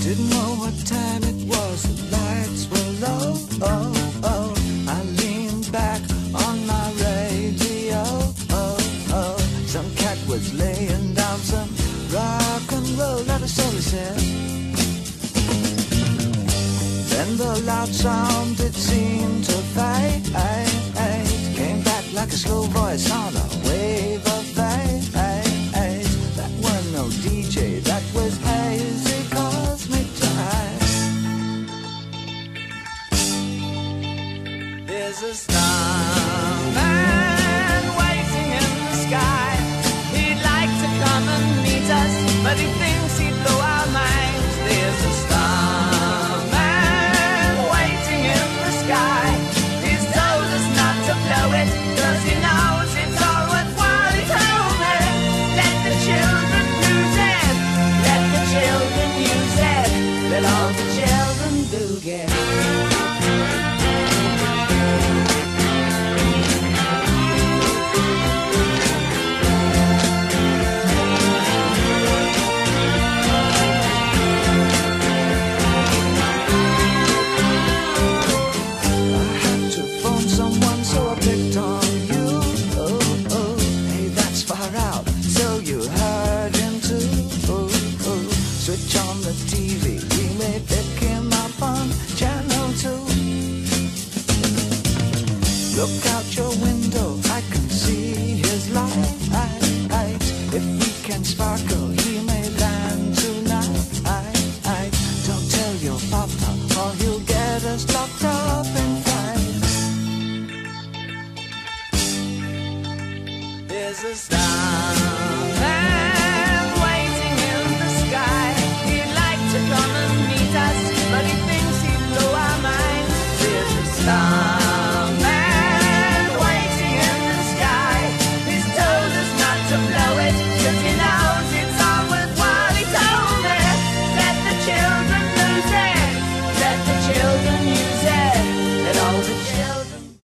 Didn't know what time it was, the lights were low. I leaned back on my radio. Some cat was laying down some rock and roll, that is all he said. Then the loud sound, it seemed to fade. Came back like a slow voice on a wave of bass. That was no DJ, that was hazy cosmic jive. There's a starman waiting in the sky. He'd like to come and meet us, but he thinks he'd blow our minds. There's a starman waiting in the sky. He's told us not to blow it, 'cause he knows it's all worthwhile. He told me, let the children use it, let the children use it, let all the children do get. Switch on the TV, we may pick him up on channel 2. Look out your window, I can see his light. If we can sparkle, he may land tonight. Don't tell your papa, or he'll get us locked up in fight. There's a starman